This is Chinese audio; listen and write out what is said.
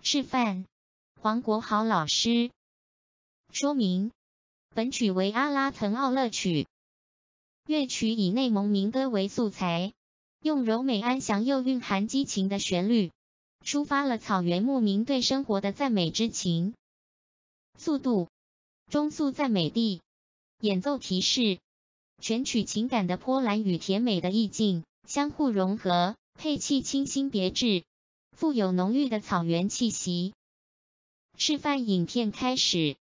示范：黄国豪老师。说明：本曲为阿拉滕奥勒曲，乐曲以内蒙民歌为素材，用柔美安详又蕴含激情的旋律，抒发了草原牧民对生活的赞美之情。速度：中速赞美地。演奏提示：全曲情感的波澜与甜美的意境相互融合，配器清新别致，富有浓郁的草原气息。示范影片开始。